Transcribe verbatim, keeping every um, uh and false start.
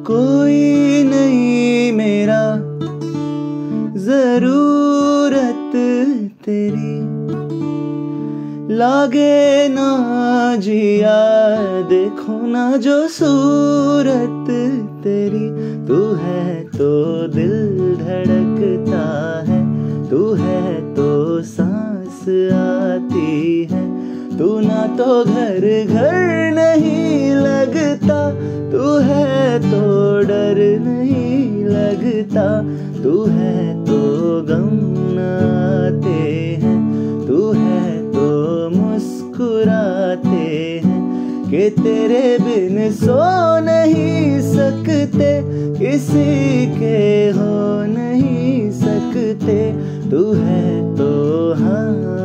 कोई नहीं मेरा जरूरत तेरी, लागे ना जिया देखो ना जो सूरत तेरी। तू है तो दिल धड़कता है, तू है तो सांस आती है, तू ना तो घर घर नहीं लगता, तू है तो डर नहीं लगता, तू है तो गम न आते हैं, तू है तो मुस्कुराते हैं कि तेरे बिन सो नहीं सकते, किसी के हो नहीं सकते। तू है तो हाँ